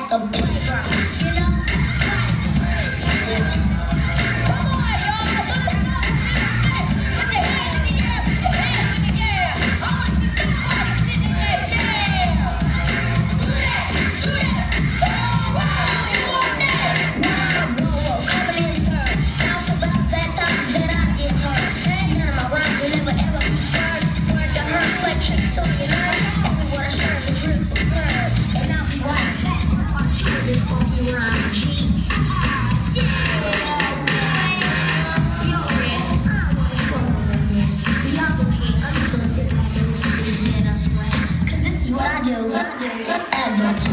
at the playground, you know? Come on, y'all, let's go. Put your hands in the air, put your hands in the air. I want you to everybody sit in that chair. Do that, do that. Whoa, you want that? Whoa, coming in third. Now it's about that time that I get hurt. And none of my rhymes will never ever be served. Word to her, play tricks on your nerve. Only what I serve is real superb. And I'll be right back. Watch hear this funky rhyme, G. What I do ever.